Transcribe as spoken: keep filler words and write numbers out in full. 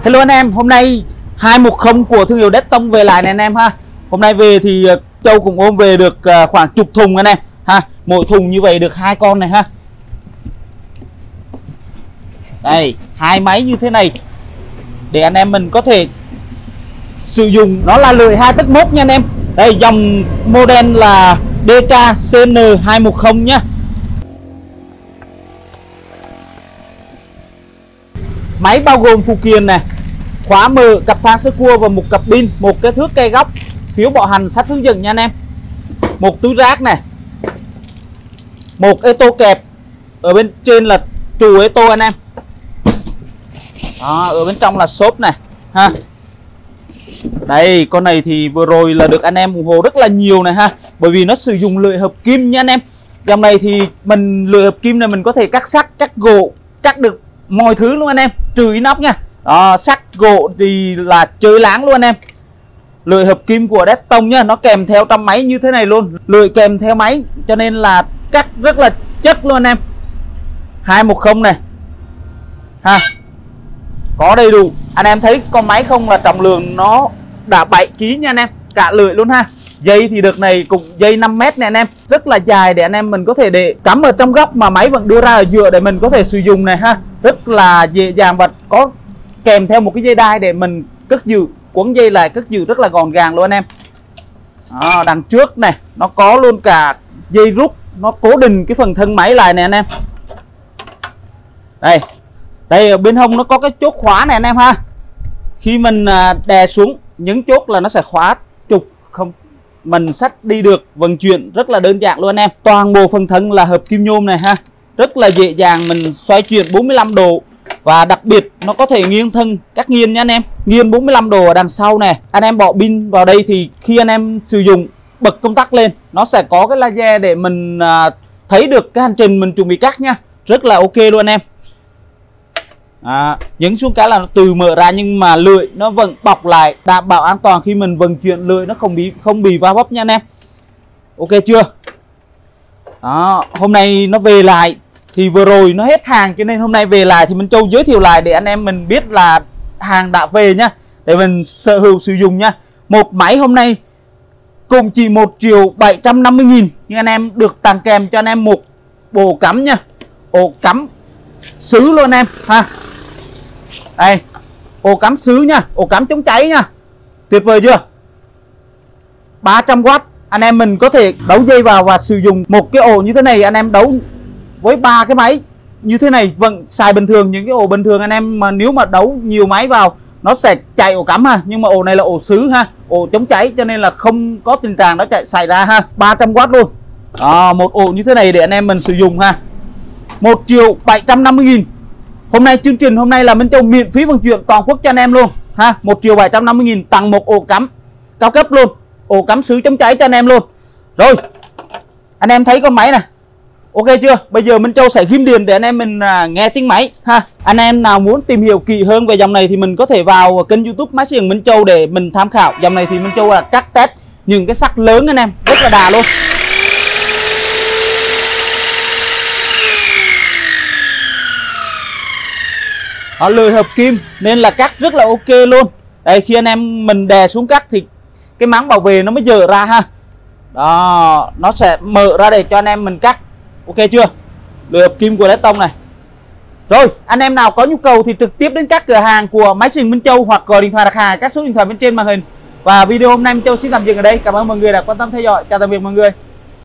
Hello anh em, hôm nay hai một không của thương hiệu Dettong về lại này anh em ha. Hôm nay về thì Châu cũng ôm về được khoảng chục thùng anh em ha. Mỗi thùng như vậy được hai con này ha. Đây, hai máy như thế này để anh em mình có thể sử dụng. Nó là lưỡi hai tấc mốt nha anh em. Đây, dòng model là đê ca xê en hai một không nhá. Máy bao gồm phụ kiện này, khóa mở, cặp thang sơ cua và một cặp pin, một cái thước cây góc, phiếu bảo hành, sách hướng dẫn nha anh em. Một túi rác này, một ê tô kẹp, ở bên trên là trù ê tô anh em. Đó, ở bên trong là xốp này ha. Đây, con này thì vừa rồi là được anh em ủng hộ rất là nhiều này ha, bởi vì nó sử dụng lưỡi hợp kim nha anh em. Dòng này thì mình lưỡi hợp kim này mình có thể cắt sắt, cắt gỗ, cắt được mọi thứ luôn anh em, trừ inox nha. Đó, sắt gỗ thì là chơi láng luôn anh em. Lưỡi hợp kim của Dettong nhá, nó kèm theo trong máy như thế này luôn, lưỡi kèm theo máy cho nên là cắt rất là chất luôn anh em. hai một không này ha, có đầy đủ. Anh em thấy con máy không là trọng lượng nó đã bảy ki lô gam nha anh em, cả lưỡi luôn ha. Dây thì được này cũng dây năm mét này anh em, rất là dài để anh em mình có thể để cắm ở trong góc mà máy vẫn đưa ra ở giữa để mình có thể sử dụng này ha. Rất là dễ dàng và có kèm theo một cái dây đai để mình cất giữ, quấn dây lại cất giữ rất là gọn gàng luôn anh em. Đó, đằng trước này nó có luôn cả dây rút, nó cố định cái phần thân máy lại này anh em. Đây, đây ở bên hông nó có cái chốt khóa này anh em ha. Khi mình đè xuống những chốt là nó sẽ khóa trục, không mình xách đi được, vận chuyển rất là đơn giản luôn anh em. Toàn bộ phần thân là hợp kim nhôm này ha, rất là dễ dàng mình xoay chuyển bốn mươi lăm độ. Và đặc biệt nó có thể nghiêng thân cắt nghiêng nha anh em, nghiêng bốn mươi lăm độ ở đằng sau này. Anh em bỏ pin vào đây thì khi anh em sử dụng bật công tắc lên, nó sẽ có cái laser để mình à, thấy được cái hành trình mình chuẩn bị cắt nha, rất là ok luôn anh em. À, nhấn xuống cái là nó từ mở ra nhưng mà lưỡi nó vẫn bọc lại, đảm bảo an toàn khi mình vận chuyển lưỡi nó không bị không bị va vấp nha anh em. Ok chưa? Đó, hôm nay nó về lại thì vừa rồi nó hết hàng cho nên hôm nay về lại thì mình Châu giới thiệu lại để anh em mình biết là hàng đã về nhá, để mình sở hữu sử dụng nha. Một máy hôm nay cùng chỉ một triệu bảy trăm năm mươi nghìn nhưng anh em được tặng kèm cho anh em một bộ cắm nha, ổ cắm sứ luôn anh em ha. Đây, ổ cắm sứ nha, ổ cắm chống cháy nha, tuyệt vời chưa? ba trăm oát, anh em mình có thể đấu dây vào và sử dụng một cái ổ như thế này. Anh em đấu với ba cái máy như thế này vẫn xài bình thường. Những cái ổ bình thường anh em mà nếu mà đấu nhiều máy vào nó sẽ chạy ổ cắm ha, nhưng mà ổ này là ổ sứ ha, ổ chống cháy cho nên là không có tình trạng nó chạy xảy ra ha. Ba trăm oát luôn. Đó, một ổ như thế này để anh em mình sử dụng ha. Một triệu bảy trăm năm mươi nghìn. Hôm nay chương trình hôm nay là Minh Châu miễn phí vận chuyển toàn quốc cho anh em luôn ha. Một triệu bảy trăm năm mươi nghìn tặng một ổ cắm cao cấp luôn, ổ cắm sứ chống cháy cho anh em luôn. Rồi, anh em thấy con máy này ok chưa? Bây giờ Minh Châu sẽ ghim điện để anh em mình à, nghe tiếng máy ha. Anh em nào muốn tìm hiểu kỹ hơn về dòng này thì mình có thể vào kênh YouTube Máy Xây Dựng Minh Châu để mình tham khảo. Dòng này thì Minh Châu là cắt test những cái sắc lớn anh em, rất là đà luôn. Nó lưỡi hợp kim nên là cắt rất là ok luôn. Đây, khi anh em mình đè xuống cắt thì cái máng bảo vệ nó mới dở ra ha. Đó, nó sẽ mở ra để cho anh em mình cắt. Ok chưa? Lưỡi hợp kim của Dettong này. Rồi, anh em nào có nhu cầu thì trực tiếp đến các cửa hàng của Máy Xây Dựng Minh Châu hoặc gọi điện thoại đặt hàng các số điện thoại bên trên màn hình. Và video hôm nay Minh Châu xin tạm dừng ở đây. Cảm ơn mọi người đã quan tâm theo dõi. Chào tạm biệt mọi người.